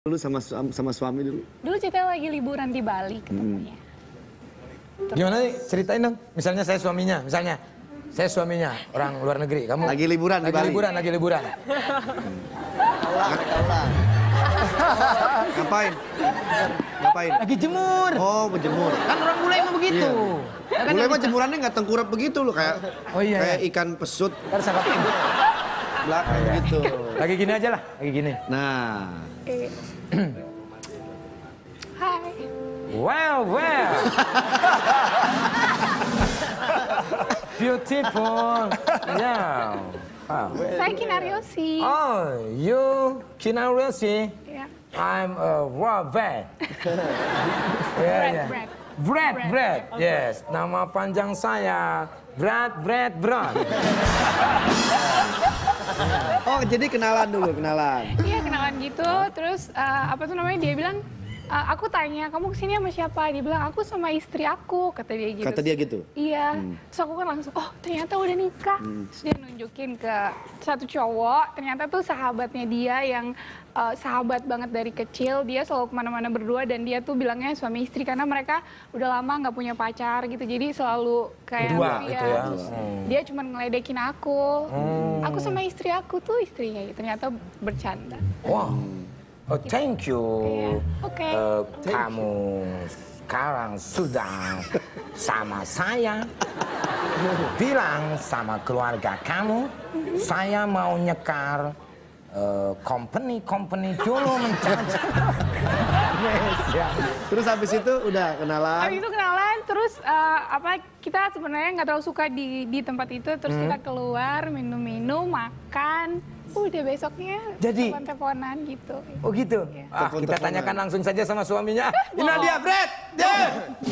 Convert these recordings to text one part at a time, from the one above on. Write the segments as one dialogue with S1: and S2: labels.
S1: Dulu sama suami dulu.
S2: Dulu kita lagi liburan di Bali ketemunya.
S3: Gimana nih? Ceritain dong. Misalnya saya suaminya, orang luar negeri. Kamu
S1: lagi liburan di Bali.
S3: Lagi liburan.
S1: Ngapain?
S3: Lagi jemur.
S1: Oh, berjemur.
S3: Kan orang bule emang begitu.
S1: Iya. Bule mah jemurannya nggak tengkurap begitu loh, kayak kayak ikan pesut.
S3: Harus apa?
S1: Belakang gitu.
S3: Lagi gini aja lah, lagi gini.
S1: Nah.
S2: Hai.
S3: Well. Beautiful. Yeah. Wow.
S2: Saya Kinaryosi.
S3: Oh, you Kinaryosi?
S2: Ya.
S3: I'm a raw vet. Brad. Yes. Nama panjang saya Brad.
S1: Oh, jadi kenalan dulu.
S2: Iya, kenalan gitu. Terus dia bilang, aku tanya, kamu kesini sama siapa? Dia bilang, aku sama istri aku, kata dia gitu.
S1: Kata dia gitu?
S2: Iya. Terus aku kan langsung, oh ternyata udah nikah. Terus dia nunjukin ke satu cowok, ternyata tuh sahabatnya dia yang sahabat banget dari kecil. Dia selalu kemana-mana berdua dan dia tuh bilangnya suami istri karena mereka udah lama nggak punya pacar gitu. Jadi selalu kayak
S3: berdua gitu ya.
S2: Dia cuma ngeledekin aku. Aku sama istri aku tuh istrinya gitu. Ternyata bercanda.
S3: Wow. Oh, thank you.
S2: Oke.
S3: Kamu sekarang sudah sama saya. Bilang sama keluarga kamu, saya mau nyekar company dulu mencari.
S1: Terus habis itu udah kenalan.
S2: Habis itu kenalan, terus kita sebenarnya nggak terlalu suka di tempat itu. Terus kita keluar, minum-minum, makan. Udah besoknya
S3: jadi
S2: telepon-teleponan gitu.
S3: Oh gitu?
S2: Ya.
S3: Kita tanyakan langsung saja sama suaminya. Ini dia, Brad! Yeah.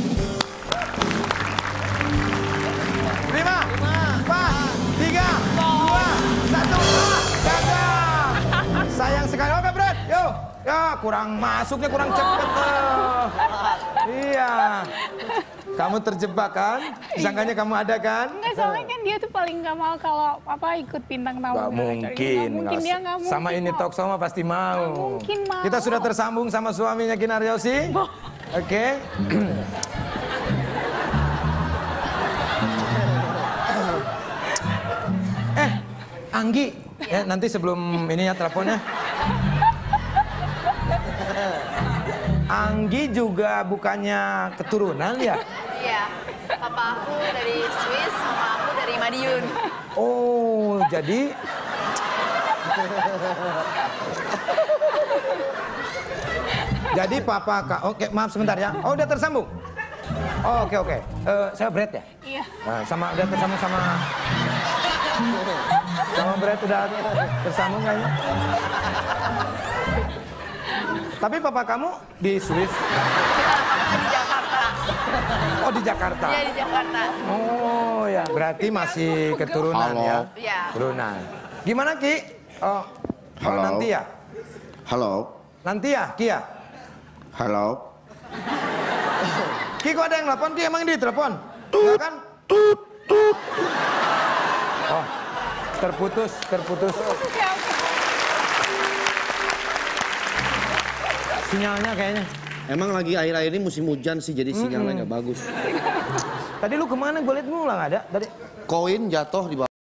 S3: 5, 4, 3, 2, 1, gagal! Sayang sekali. Oke, Brad, yuk. Ya, kurang masuknya, kurang cepet. Iya. Kamu terjebak kan? Sangkanya kamu ada kan?
S2: Enggak, soalnya kan dia tuh paling gak mau kalau ikut bintang tamu.
S3: Gak mungkin.
S2: Dia gak mungkin.
S3: Sama ini talk sama pasti mau.
S2: Gak mungkin mau.
S3: Kita sudah tersambung sama suaminya Kinaryosi. Oke. Anggi. Ya, nanti sebelum ini ya teleponnya. Anggi juga bukannya keturunan ya?
S4: Iya, papa aku dari Swiss, mama aku dari Madiun.
S3: Oh, jadi... Jadi papa oke, maaf sebentar ya. Oh, udah tersambung? Oh, oke. Saya Brad ya?
S2: Iya.
S3: Nah, udah tersambung sama Brad udah tersambung kayaknya. Tapi papa kamu di Swiss?
S4: Di Jakarta.
S3: Oh, di Jakarta?
S4: Iya, di Jakarta.
S3: Oh, ya. Berarti masih keturunan ya?
S4: Iya.
S3: Keturunan. Gimana, Ki? Oh,
S1: Halo.
S3: nanti ya?
S1: Halo.
S3: Nanti ya, Kia?
S1: Halo.
S3: Ki, kok ada yang telepon? Ki, emang dia telepon?
S1: Tut,
S3: kan?
S1: tut.
S3: Oh, terputus. Sinyalnya kayaknya.
S1: Emang lagi akhir-akhir ini musim hujan sih, jadi sinyalnya nggak bagus.
S3: Tadi lu kemana? Gue liat lu lah nggak ada. Tadi
S1: Koin jatuh di bawah.